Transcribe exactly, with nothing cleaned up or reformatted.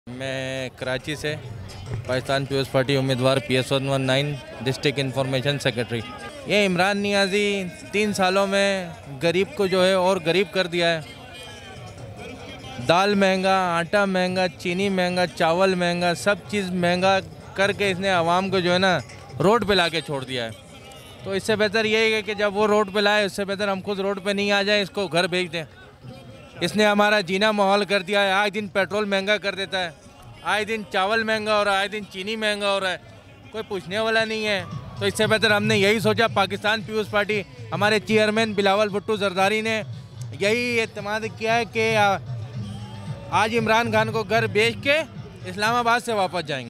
मैं कराची से Pakistan peoples party उम्मीदवार P S one one nine district information secretary. ये इमरान नियाज़ी तीन सालों में गरीब को जो है और गरीब कर दिया है। दाल महंगा, आटा महंगा, चीनी महंगा, चावल महंगा, सब चीज़ महंगा करके इसने आवाम को जो है ना रोड पे ला के छोड़ दिया है। तो इससे बेहतर यही है कि जब वो रोड पे लाए, उससे बेहतर हम खुद रोड पे नहीं आ जाए, इसको घर भेज दें। इसने हमारा जीना माहौल कर दिया है। आए दिन पेट्रोल महंगा कर देता है, आए दिन चावल महंगा हो रहा है, आए दिन चीनी महंगा हो रहा है, कोई पूछने वाला नहीं है। तो इससे बेहतर हमने यही सोचा, पाकिस्तान पीपल्स पार्टी, हमारे चेयरमैन बिलावल भुट्टो जरदारी ने यही एतमाद किया है कि आज इमरान खान को घर भेज के इस्लामाबाद से वापस जाएंगे।